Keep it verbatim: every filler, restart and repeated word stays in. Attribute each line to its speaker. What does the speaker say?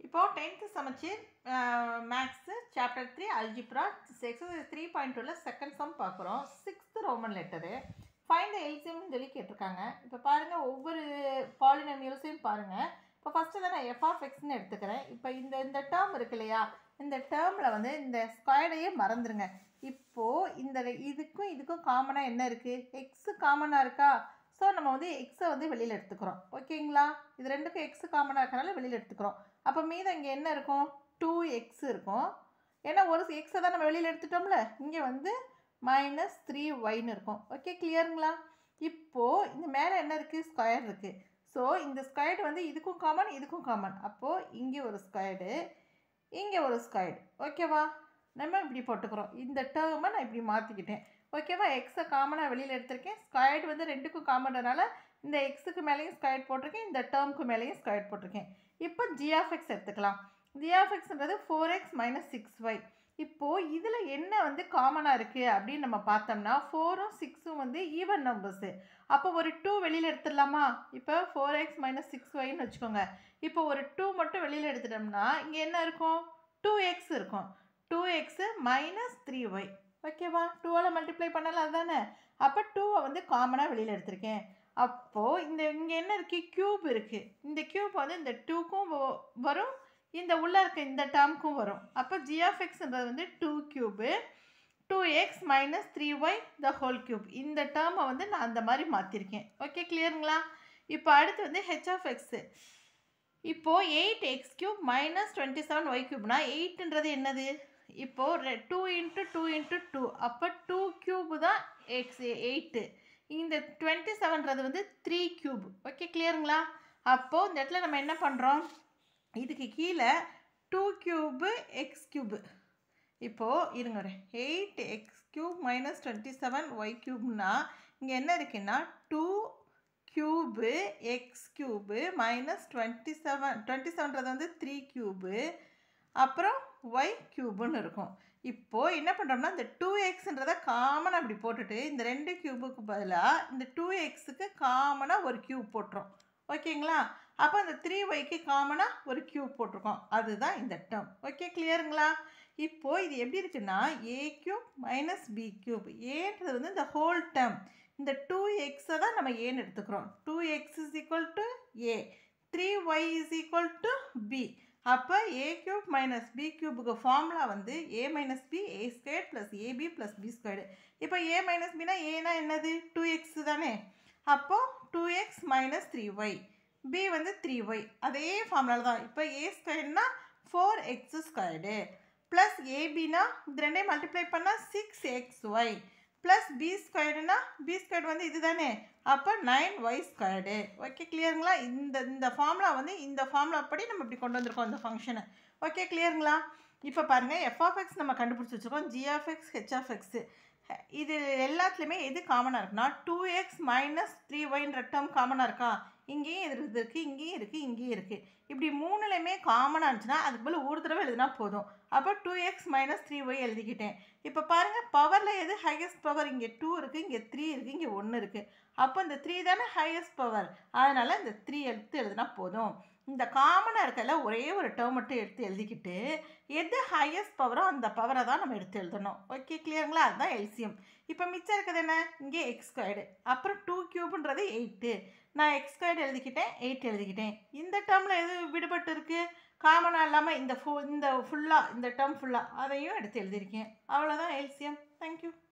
Speaker 1: இப்போ tenth சமச்சீர் maths chapter three algebra exercise three point டூவில் செகண்ட் சம் பார்க்குறோம். Sixth roman letter find the எல்சியம்னு சொல்லி கேட்டிருக்காங்க. இப்போ பாருங்கள், ஒவ்வொரு பாலினாமியல்ஸையும் பாருங்கள். இப்போ ஃபஸ்ட்டு தான் நான் எஃப் ஆஃப் எக்ஸ்ன்னு எடுத்துக்கிறேன். இப்போ இந்த இந்த டேர்ம் இருக்கு இல்லையா, இந்த டேர்மில் வந்து இந்த ஸ்கொயர்டையே மறந்துடுங்க. இப்போது இந்த இதுக்கும் இதுக்கும் காமனாக என்ன இருக்குது? எக்ஸு காமனாக இருக்கா? ஸோ நம்ம வந்து எக்ஸை வந்து வெளியில் எடுத்துக்கிறோம். ஓகேங்களா? இது ரெண்டுக்கும் எக்ஸு காமனாக இருக்கனால வெளியில் எடுத்துக்கிறோம். அப்போ மீதம் இங்கே என்ன இருக்கும்? டூ எக்ஸ் இருக்கும். ஏன்னா ஒரு எக்ஸை தான் நம்ம வெளியில் எடுத்துட்டோம்ல. இங்கே வந்து மைனஸ் த்ரீ ஒய்னு இருக்கும். ஓகே, கிளியருங்களா? இப்போது இந்த மேலே என்ன இருக்குது? ஸ்கொயர் இருக்குது. ஸோ இந்த ஸ்கொயர்டு வந்து இதுக்கும் காமன், இதுக்கும் காமன். அப்போது இங்கே ஒரு ஸ்கொயர்டு, இங்கே ஒரு ஸ்கொயர்டு. ஓகேவா? நம்ம இப்படி போட்டுக்கிறோம். இந்த டேர்மை நான் இப்படி மாற்றிக்கிட்டேன். ஓகேவா? எக்ஸை காமனாக வெளியில் எடுத்திருக்கேன். ஸ்கொயர்டு வந்து ரெண்டுக்கும் காமன்றனால இந்த எக்ஸுக்கு மேலேயும் ஸ்கொயர்ட் போட்டிருக்கேன், இந்த டேர்முக்கு மேலேயும் ஸ்கொயர்ட் போட்டிருக்கேன். இப்போ ஜி ஆஃப் எக்ஸ் எடுத்துக்கலாம். ஜி ஆஃப் எக்ஸ்ன்றது four X minus six Y. இப்போது இதில் என்ன வந்து காமனாக இருக்குது அப்படின்னு நம்ம பார்த்தோம்னா, ஃபோரும் சிக்ஸும் வந்து ஈவன் நம்பர்ஸு. அப்போ ஒரு டூ வெளியில் எடுத்துடலாமா? இப்போ ஃபோர் எக்ஸ் மைனஸ் சிக்ஸ் ஒய்ன்னு வச்சுக்கோங்க. இப்போ ஒரு டூ மட்டும் வெளியில் எடுத்துட்டோம்னா இங்கே என்ன இருக்கும்? டூ எக்ஸ் இருக்கும். Two X minus three Y. ஓகேவா? டூவால் மல்டிப்ளை பண்ணலாம், அதுதானே? அப்போ டூவை வந்து காமனாக வெளியில் எடுத்திருக்கேன். அப்போது இந்த இங்கே என்ன இருக்குது? க்யூப் இருக்குது. இந்த க்யூப் வந்து இந்த டூக்கும் வரும், இந்த உள்ளே இருக்க இந்த டேர்முக்கும் வரும். அப்போ ஜி ஆஃப் எக்ஸ்ன்றது வந்து two cube two X minus three Y the whole cube. இந்த டேர்மை வந்து நான் அந்த மாதிரி மாற்றிருக்கேன். ஓகே, கிளியருங்களா? இப்போ அடுத்து வந்து ஹெச் ஆஃப் எக்ஸு. இப்போது eight X cube minus twenty seven Y க்யூப்னா எயிட்ன்றது என்னது? இப்போது two into two into two, அப்போ டூ க்யூபு தான் எக்ஸ் எயிட்டு. இந்த டுவெண்ட்டி செவன்றது வந்து த்ரீ க்யூப். ஓகே, கிளியருங்களா? அப்போது இந்த இடத்துல நம்ம என்ன பண்ணுறோம்? இதுக்கு கீழே டூ க்யூபு எக்ஸ் க்யூபு. இப்போது இருங்க, ஒரு eight X cube minus twenty seven Y க்யூப்னா இங்கே என்ன இருக்குன்னா two cube X cube minus twenty seven twenty செவன்றது வந்து த்ரீ க்யூபு அப்புறம் ஒய் க்யூபுன்னு இருக்கும். இப்போது என்ன பண்ணுறோம்னா இந்த டூ எக்ஸுன்றதை காமனாக அப்படி போட்டுட்டு இந்த ரெண்டு க்யூபுக்கு பதிலாக இந்த டூ எக்ஸுக்கு காமனாக ஒரு க்யூப் போட்டுரும். ஓகேங்களா? அப்போ இந்த த்ரீ ஒய்க்கு காமனாக ஒரு க்யூப் போட்டிருக்கோம். அதுதான் இந்த டேர்ம். ஓகே, கிளியருங்களா? இப்போது இது எப்படி இருக்குன்னா A cube minus B cube. ஏன்றது வந்து இந்த ஹோல் டேர்ம். இந்த டூ எக்ஸை தான் நம்ம ஏன்னு எடுத்துக்கிறோம். Two X is equal to A, three Y is equal to B. அப்போ ஏ க்யூப் மைனஸ் பி க்யூபுக்கு ஃபார்முலா வந்து A minus B A square plus AB plus B squared. இப்போ ஏ மைனஸ் பினா ஏனா என்னது? டூ எக்ஸ் தானே. அப்போது two X minus three Y, B வந்து three Y. அதே ஃபார்முலா தான். இப்போ ஏ ஸ்கொயர்னா ஃபோர் எக்ஸ் ஸ்கொயர்டு ப்ளஸ் ஏபினா இது ரெண்டையும் மல்டிப்ளை பண்ணால் six X Y plus B ஸ்கொயர்டுனா பி ஸ்கொயர்டு வந்து இது தானே. அப்போ நைன் ஒய் ஸ்கொயர்டு. ஓகே, கிளியருங்களா? இந்த இந்த ஃபார்முலா வந்து இந்த ஃபார்முலா படி நம்ம இப்படி கொண்டு வந்திருக்கோம் இந்த ஃபங்க்ஷனை. ஓகே, கிளியருங்களா? இப்போ பாருங்கள், எஃப் ஆஃப் எக்ஸ் நம்ம கண்டுபிடிச்சி வச்சுருக்கோம். G of X, H of X. இது எல்லாத்துலேயுமே எது காமனாக இருக்குன்னா டூ எக்ஸ் மைனஸ் த்ரீ ஒய்ன்ற டேர்ம் காமனாக இருக்கா? இங்கேயும் இது இருக்குது, இங்கேயும் இருக்குது, இங்கேயும் இருக்குது. இப்படி மூணுலையுமே காமனாக இருந்துச்சுன்னா அதுக்கு போல் ஒரு தடவை எழுதினா போதும். அப்போ two X minus three Y எழுதிக்கிட்டேன். இப்போ பாருங்கள், பவரில் எது ஹையஸ்ட் பவர்? இங்கே டூ இருக்குது, இங்கே த்ரீ இருக்குது, இங்கே ஒன்று இருக்குது. அப்போ இந்த த்ரீ தானே ஹையஸ்ட் பவர். அதனால் இந்த த்ரீ எடுத்து எழுதினா போதும். இந்த காமனாக இருக்கல ஒரே ஒரு டேர்ம் மட்டும் எடுத்து எழுதிக்கிட்டு எது ஹையஸ்ட் பவரோ அந்த பவரை தான் நம்ம எடுத்து எழுதணும். ஓகே, கிளியருங்களா? அதுதான் எல்சியம். இப்போ மிச்சம் இருக்குது என்ன? இங்கே எக்ஸ் ஸ்கொயர்டு அப்புறம் டூ க்யூப்ன்றது எயிட்டு. நான் எக்ஸ் ஸ்கொயர்டு எழுதிக்கிட்டேன், எயிட் எழுதிக்கிட்டேன். இந்த டேர்மில் எது விடுபட்டு இருக்குது? காமனாக இல்லாமல் இந்த ஃபுல் இந்த ஃபுல்லாக இந்த டேர்ம் ஃபுல்லாக அதையும் எடுத்து எழுதியிருக்கேன். அவ்வளோதான் எல்சியம். தேங்க்யூ.